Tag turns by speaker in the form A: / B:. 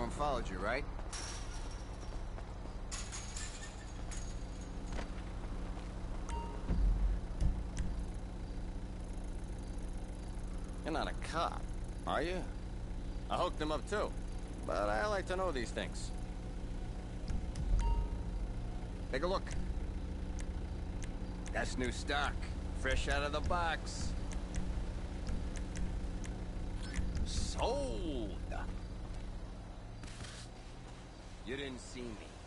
A: Someone followed you, right?
B: You're not a cop, are you? I hooked him up too, but I like to know these things.
A: Take a look. That's new stock. Fresh out of the box. Sold! You didn't see me.